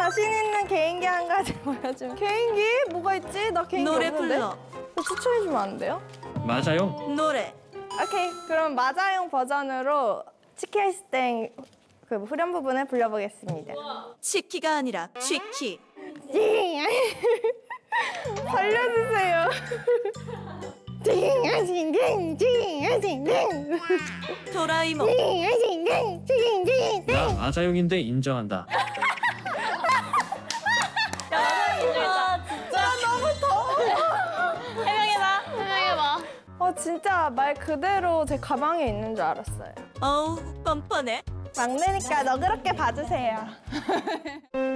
자신 있는 개인기 한 가지 보여주면. 개인기? 뭐가 있지? 나 개인기 노래 없는데? 불러. 추천해주면 안 돼요? 맞아요. 노래. 오케이, 그럼 맞아용 버전으로 치키아이스땡 그 후렴 부분을 불러보겠습니다. 치키가 아니라 취키. 살려주세요. 도라이몽. 나 마자용인데 인정한다. 진짜 말 그대로 제 가방에 있는 줄 알았어요. 어우, 뻔뻔해. 막내니까 너그럽게 봐주세요.